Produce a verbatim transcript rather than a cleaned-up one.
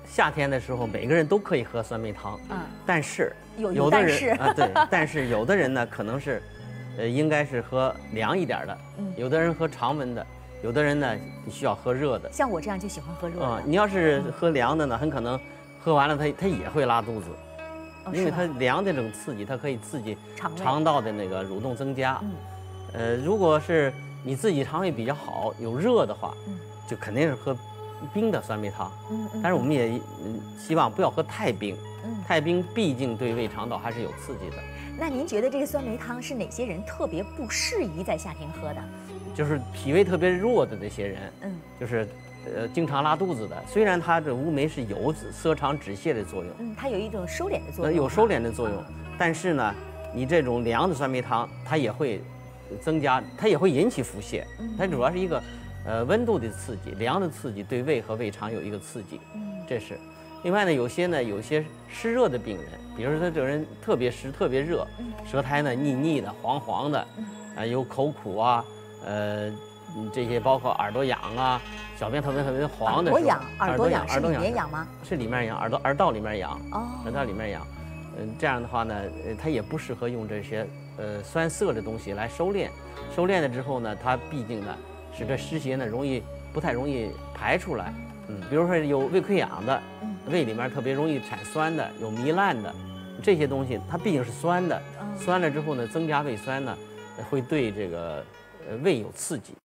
夏天的时候，每个人都可以喝酸梅汤， 嗯， 但是有有的但是人啊，对，但是有的人呢，可能是，呃，应该是喝凉一点的， 嗯有的人喝常温的，有的人呢需要喝热的。 像我这样就喜欢喝热的。 啊，你要是喝凉的呢，很可能喝完了它它也会拉肚子， 哦因为它是吧凉的这种刺激，它可以刺激肠胃肠道的那个蠕动增加。 嗯呃，如果是你自己肠胃比较好，有热的话， 嗯就肯定是喝冰的酸梅汤。 嗯嗯， 但是我们也嗯希望不要喝太冰， 嗯， 太冰毕竟对胃肠道还是有刺激的。 那您觉得这个酸梅汤是哪些人特别不适宜在夏天喝的？ 就是脾胃特别弱的那些人， 嗯就是呃经常拉肚子的，虽然它这乌梅是有涩肠止泻的作用， 嗯，它有一种收敛的作呃用， 有收敛的作用啊， 但是呢，你这种凉的酸梅汤，它也会增加，它也会引起腹泻。 嗯它主要是一个呃温度的刺激，凉的刺激对胃和胃肠有一个刺激， 嗯这是。另外呢，有些呢，有些湿热的病人，比如说他这个人特别湿、特别热， 嗯舌苔呢腻腻的、黄黄的， 嗯啊、有口苦啊，呃，嗯这些包括耳朵痒啊，小便特别特别黄的时候， 耳朵痒，耳朵痒是里耳朵痒面痒吗？ 是里面痒，耳朵耳道里面痒， 哦， 耳道里面痒。嗯，这样的话呢，呃，它也不适合用这些呃酸涩的东西来收敛。收敛了之后呢，它毕竟呢，使这湿邪呢容易不太容易排出来。嗯，比如说有胃溃疡的， 嗯胃里面特别容易产酸的，有糜烂的，这些东西它毕竟是酸的， 哦酸了之后呢，增加胃酸呢，会对这个呃胃有刺激。